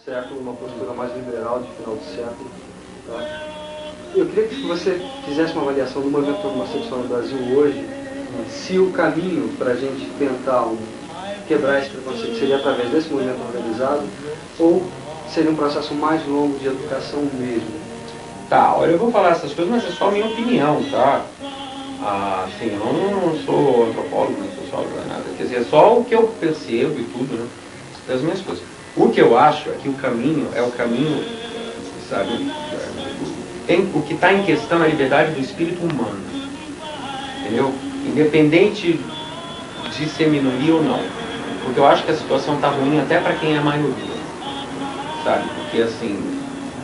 século, uma postura mais liberal de final do século. Tá? Eu queria que você fizesse uma avaliação do movimento homossexual no Brasil hoje, se o caminho para a gente tentar quebrar esse preconceito seria através desse movimento organizado ou seria um processo mais longo de educação mesmo. Tá, olha, eu vou falar essas coisas, mas é só a minha opinião, tá? Assim, eu não sou antropólogo, nem sociólogo, nem nada. Quer dizer, é só o que eu percebo e tudo, né? Das minhas coisas. O que eu acho é que o caminho é o caminho, sabe? O que está em questão é a liberdade do espírito humano. Entendeu? Independente de ser minoria ou não. Porque eu acho que a situação está ruim até para quem é maioria. Sabe? Porque assim...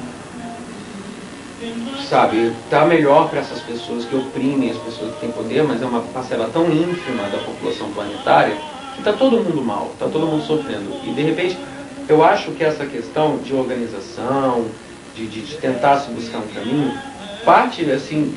Sabe, tá melhor para essas pessoas que oprimem as pessoas que têm poder, mas é uma parcela tão ínfima da população planetária que tá todo mundo mal, tá todo mundo sofrendo. E de repente, eu acho que essa questão de organização, de tentar se buscar um caminho, parte assim,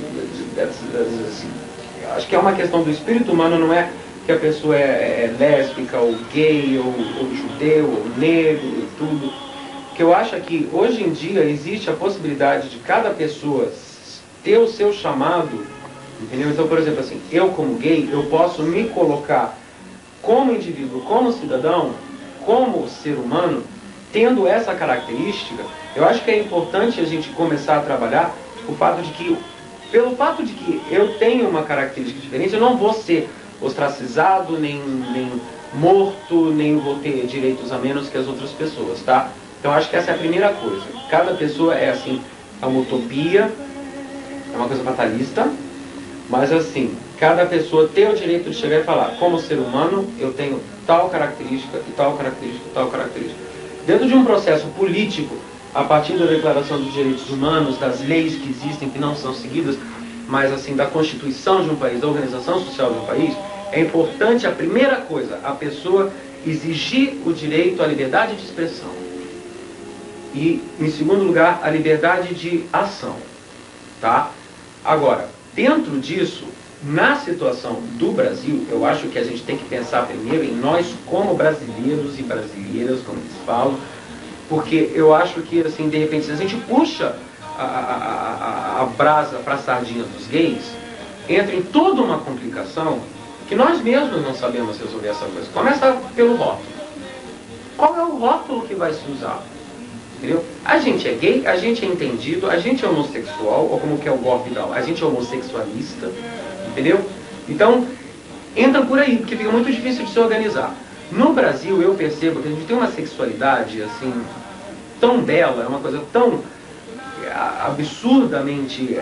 acho que é uma questão do espírito humano, não é que a pessoa é lésbica, ou gay, ou judeu, ou negro, e tudo. Que eu acho que hoje em dia existe a possibilidade de cada pessoa ter o seu chamado, entendeu? Então, por exemplo, assim, eu como gay, eu posso me colocar como indivíduo, como cidadão, como ser humano, tendo essa característica. Eu acho que é importante a gente começar a trabalhar o fato de que, pelo fato de que eu tenho uma característica diferente, eu não vou ser ostracizado, nem morto, nem vou ter direitos a menos que as outras pessoas, tá? Então acho que essa é a primeira coisa. Cada pessoa é assim, é uma utopia, é uma coisa fatalista, mas assim, cada pessoa tem o direito de chegar e falar, como ser humano, eu tenho tal característica, e tal característica, e tal característica. Dentro de um processo político, a partir da Declaração dos Direitos Humanos, das leis que existem, que não são seguidas, mas assim, da Constituição de um país, da organização social de um país, é importante a primeira coisa, a pessoa exigir o direito à liberdade de expressão. E, em segundo lugar, a liberdade de ação. Tá? Agora, dentro disso, na situação do Brasil, eu acho que a gente tem que pensar primeiro em nós como brasileiros e brasileiras, como eles falam, porque eu acho que, assim, de repente, se a gente puxa a brasa para a sardinha dos gays, entra em toda uma complicação que nós mesmos não sabemos resolver essa coisa. Começa pelo rótulo. Qual é o rótulo que vai se usar? Entendeu? A gente é gay, a gente é entendido, a gente é homossexual, ou como que é o Gore Vidal, a gente é homossexualista, entendeu? Então, entra por aí, porque fica muito difícil de se organizar. No Brasil, eu percebo que a gente tem uma sexualidade, assim, tão bela, é uma coisa tão absurdamente,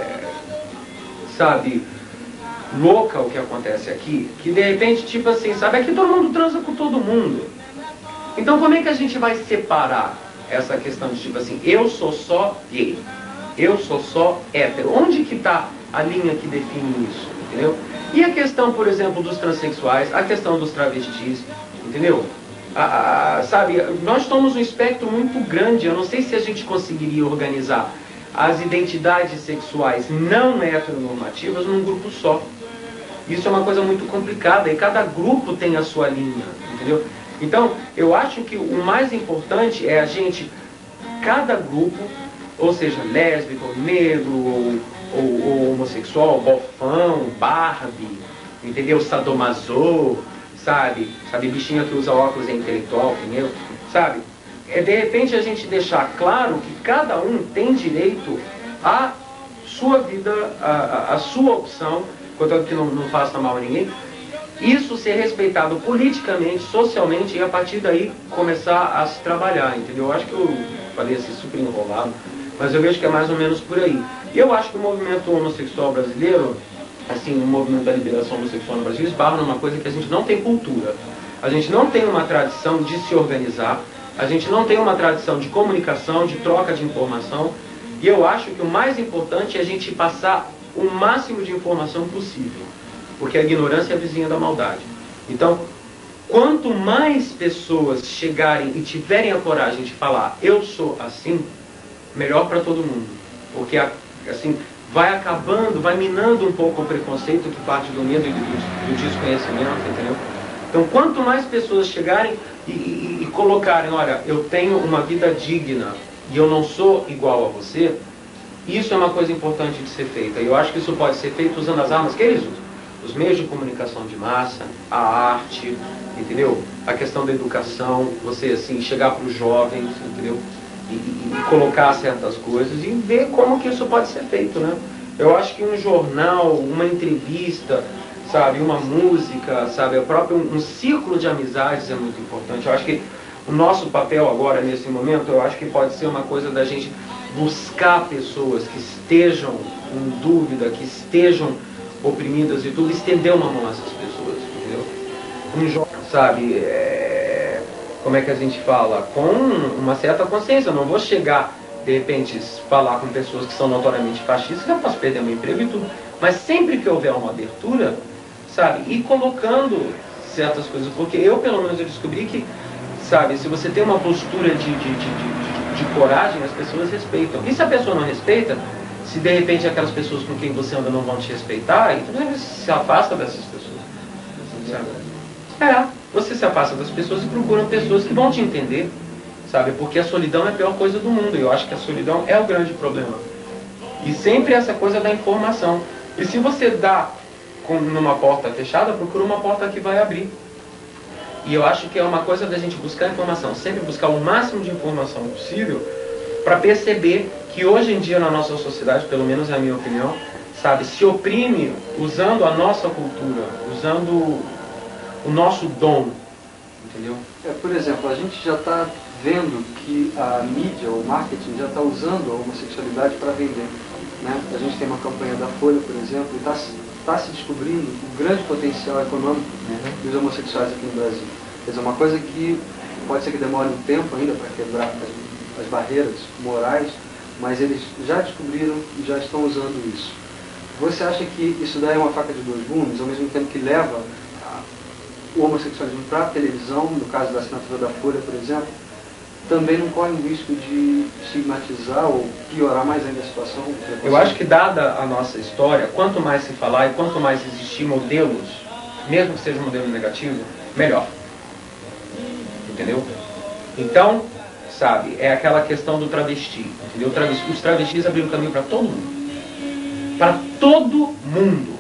sabe, louca o que acontece aqui, que de repente, tipo assim, sabe, aqui todo mundo transa com todo mundo. Então, como é que a gente vai separar essa questão de tipo assim, eu sou só gay, eu sou só hétero? Onde que está a linha que define isso, entendeu? E a questão, por exemplo, dos transexuais, a questão dos travestis, entendeu? Sabe, nós somos um espectro muito grande, eu não sei se a gente conseguiria organizar as identidades sexuais não heteronormativas num grupo só. Isso é uma coisa muito complicada e cada grupo tem a sua linha, entendeu? Então, eu acho que o mais importante é a gente, cada grupo, ou seja, lésbico, ou negro, ou homossexual, bofão, Barbie, entendeu? Sadomaso, sabe? Bichinha que usa óculos é intelectual, entendeu? Sabe? De repente a gente deixar claro que cada um tem direito à sua vida, à sua opção, contanto que não faça mal a ninguém. Isso ser respeitado politicamente, socialmente, e a partir daí começar a se trabalhar, entendeu? Eu acho que eu falei assim super enrolado, mas eu vejo que é mais ou menos por aí. E eu acho que o movimento homossexual brasileiro, assim, o movimento da liberação homossexual no Brasil, esbarra numa coisa que a gente não tem cultura. A gente não tem uma tradição de se organizar, a gente não tem uma tradição de comunicação, de troca de informação, e eu acho que o mais importante é a gente passar o máximo de informação possível. Porque a ignorância é a vizinha da maldade. Então, quanto mais pessoas chegarem e tiverem a coragem de falar, eu sou assim, melhor para todo mundo. Porque, assim, vai acabando, vai minando um pouco o preconceito que parte do medo e do desconhecimento, entendeu? Então, quanto mais pessoas chegarem e colocarem, olha, eu tenho uma vida digna e eu não sou igual a você, isso é uma coisa importante de ser feita. E eu acho que isso pode ser feito usando as armas que eles usam. Os meios de comunicação de massa, a arte, entendeu? A questão da educação, você assim, chegar para os jovens, entendeu? E colocar certas coisas e ver como que isso pode ser feito, né? Eu acho que um jornal, uma entrevista, sabe, uma música, sabe, o próprio um círculo de amizades é muito importante. Eu acho que o nosso papel agora, nesse momento, eu acho que pode ser uma coisa da gente buscar pessoas que estejam em dúvida, que estejam oprimidas e tudo, estender uma mão a essas pessoas, entendeu? Um jovem, sabe, como é que a gente fala? Com uma certa consciência. Eu não vou chegar, de repente, falar com pessoas que são notoriamente fascistas, eu posso perder meu emprego e tudo. Mas sempre que houver uma abertura, sabe, ir colocando certas coisas, porque eu, pelo menos, eu descobri que, sabe, se você tem uma postura de coragem, as pessoas respeitam. E se a pessoa não respeita, se de repente aquelas pessoas com quem você anda não vão te respeitar, então você se afasta dessas pessoas. Sabe? Você se afasta das pessoas e procura pessoas que vão te entender, sabe? Porque a solidão é a pior coisa do mundo. E eu acho que a solidão é o grande problema. E sempre essa coisa da informação. E se você dá numa porta fechada, procura uma porta que vai abrir. E eu acho que é uma coisa da gente buscar informação, sempre buscar o máximo de informação possível para perceber que hoje em dia na nossa sociedade, pelo menos é a minha opinião, sabe, se oprime usando a nossa cultura, usando o nosso dom, entendeu? Por exemplo, a gente já está vendo que a mídia, o marketing, já está usando a homossexualidade para vender, né? A gente tem uma campanha da Folha, por exemplo, e está se descobrindo o grande potencial econômico dos homossexuais aqui no Brasil. Quer dizer, uma coisa que pode ser que demore um tempo ainda para quebrar as barreiras morais, mas eles já descobriram e já estão usando isso. Você acha que isso daí é uma faca de dois gumes, ao mesmo tempo que leva o homossexualismo para a televisão, no caso da assinatura da Folha, por exemplo, também não corre o risco de estigmatizar ou piorar mais ainda a situação? Eu acho que, dada a nossa história, quanto mais se falar e quanto mais existir modelos, mesmo que seja um modelo negativo, melhor. Entendeu? Então, sabe, é aquela questão do travesti, entendeu? Os travestis abriram caminho para todo mundo. Para todo mundo.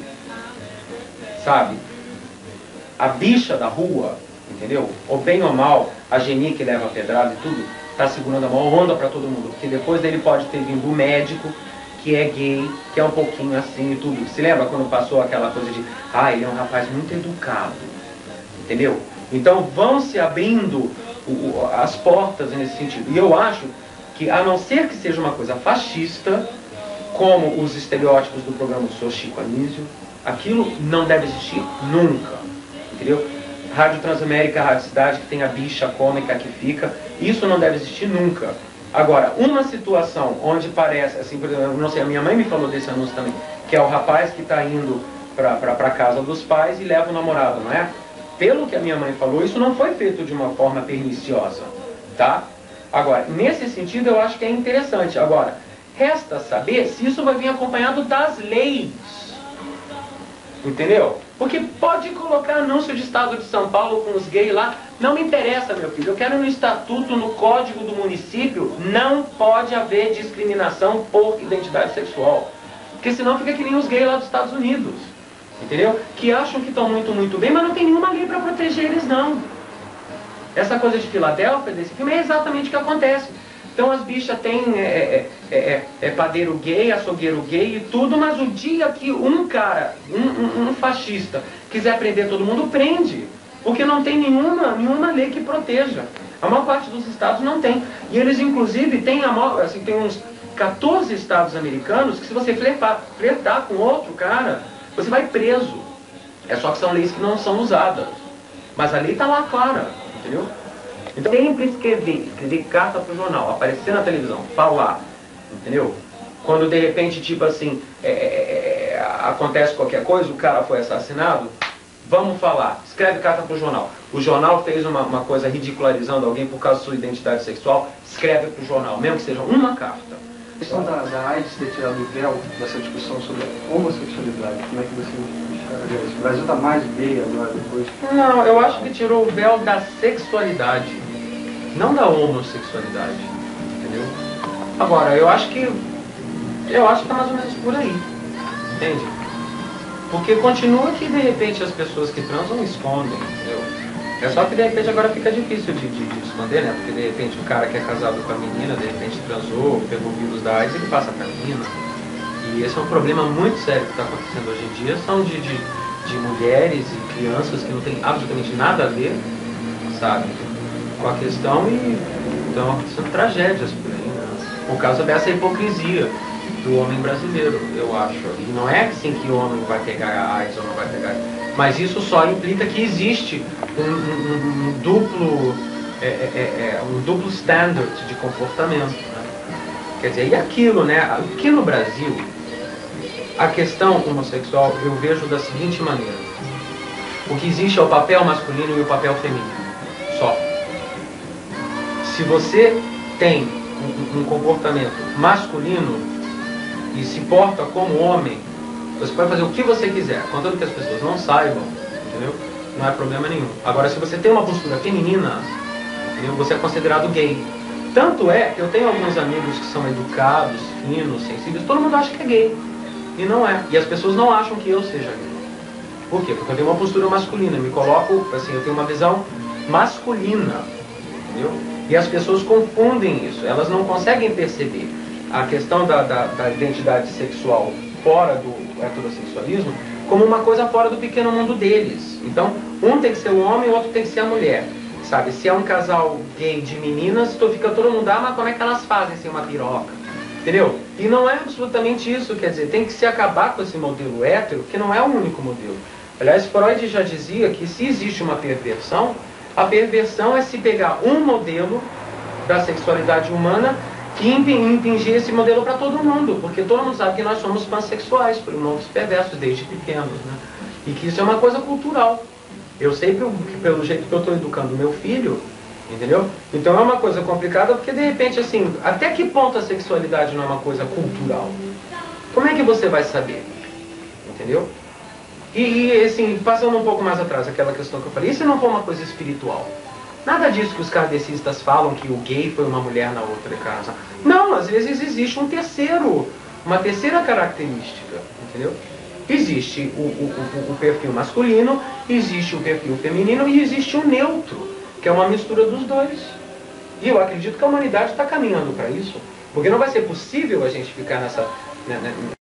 Sabe? A bicha da rua, entendeu? Ou bem ou mal, a Geni que leva a pedrada e tudo, está segurando a maior onda para todo mundo. Porque depois dele pode ter vindo o médico, que é gay, que é um pouquinho assim e tudo. Se lembra quando passou aquela coisa de, ele é um rapaz muito educado, entendeu? Então vão se abrindo as portas nesse sentido. E eu acho que, a não ser que seja uma coisa fascista, como os estereótipos do programa do Sr. Chico Anísio, aquilo não deve existir nunca, entendeu? Rádio Transamérica, Rádio Cidade, que tem a bicha cômica que fica, isso não deve existir nunca. Agora, uma situação onde parece, assim, por exemplo, não sei, a minha mãe me falou desse anúncio também, que é o rapaz que está indo para casa dos pais e leva o namorado, não é? Pelo que a minha mãe falou, isso não foi feito de uma forma perniciosa, tá? Agora, nesse sentido, eu acho que é interessante. Agora, resta saber se isso vai vir acompanhado das leis. Entendeu? Porque pode colocar anúncio de Estado de São Paulo com os gays lá. Não me interessa, meu filho. Eu quero no estatuto, no código do município, não pode haver discriminação por identidade sexual. Porque senão fica que nem os gays lá dos Estados Unidos. Entendeu? Que acham que estão muito bem, mas não tem nenhuma lei para proteger eles, não. Essa coisa de Filadélfia, desse filme, é exatamente o que acontece. Então as bichas têm padeiro gay, açougueiro gay e tudo, mas o dia que um cara, um fascista, quiser prender todo mundo, prende. Porque não tem nenhuma lei que proteja. A maior parte dos estados não tem. E eles, inclusive, têm tem uns 14 estados americanos que, se você flertar com outro cara, você vai preso. É só que são leis que não são usadas. Mas a lei está lá clara, entendeu? Então, sempre escrever carta pro jornal, aparecer na televisão, falar, entendeu? Quando de repente, tipo assim, acontece qualquer coisa, o cara foi assassinado, vamos falar, escreve carta pro jornal. O jornal fez uma coisa ridicularizando alguém por causa da sua identidade sexual, escreve pro jornal, mesmo que seja uma carta. A questão da AIDS ter tirado o véu dessa discussão sobre a homossexualidade, como é que você enxerga isso? O Brasil está mais gay agora depois? Não, eu acho que tirou o véu da sexualidade. não da homossexualidade, entendeu? Agora, eu acho que tá mais ou menos por aí, entende? Porque continua que de repente as pessoas que transam escondem, entendeu? É só que de repente agora fica difícil de esconder, né? Porque de repente o cara que é casado com a menina, de repente transou, pegou o vírus da AIDS, ele passa pra menina. E esse é um problema muito sério que está acontecendo hoje em dia, são de mulheres e crianças que não tem absolutamente nada a ver, sabe, com a questão, e estão acontecendo tragédias por aí, né? Por causa dessa hipocrisia do homem brasileiro, eu acho. E não é assim que o homem vai pegar a AIDS ou não vai pegar, mas isso só implica que existe um duplo standard de comportamento, né? Quer dizer, e aquilo, né? Aqui no Brasil, a questão homossexual eu vejo da seguinte maneira: o que existe é o papel masculino e o papel feminino, só. Se você tem um comportamento masculino e se porta como homem, você pode fazer o que você quiser, contanto que as pessoas não saibam, entendeu? Não é problema nenhum. Agora, se você tem uma postura feminina, entendeu? Você é considerado gay. Tanto é que eu tenho alguns amigos que são educados, finos, sensíveis, todo mundo acha que é gay. E não é. E as pessoas não acham que eu seja gay. Por quê? Porque eu tenho uma postura masculina, me coloco, assim, eu tenho uma visão masculina, entendeu? E as pessoas confundem isso, elas não conseguem perceber a questão da identidade sexual fora do heterossexualismo como uma coisa fora do pequeno mundo deles. Então, um tem que ser o homem e o outro tem que ser a mulher, sabe? Se é um casal gay de meninas, fica todo mundo, mas como é que elas fazem sem uma piroca? Entendeu? E não é absolutamente isso, quer dizer, tem que se acabar com esse modelo hétero, que não é o único modelo. Aliás, Freud já dizia que se existe uma perversão, a perversão é se pegar um modelo da sexualidade humana e impingir esse modelo para todo mundo, porque todo mundo sabe que nós somos pansexuais, novos perversos desde pequenos, né? E que isso é uma coisa cultural. Eu sei que pelo jeito que eu estou educando meu filho, entendeu? Então é uma coisa complicada, porque de repente, assim, até que ponto a sexualidade não é uma coisa cultural? Como é que você vai saber? Entendeu? E assim, passando um pouco mais atrás, aquela questão que eu falei, e se não for uma coisa espiritual? Nada disso que os kardecistas falam, que o gay foi uma mulher na outra casa. Não, às vezes existe uma terceira característica, entendeu? Existe o perfil masculino, existe o perfil feminino e existe o neutro, que é uma mistura dos dois. E eu acredito que a humanidade está caminhando para isso, porque não vai ser possível a gente ficar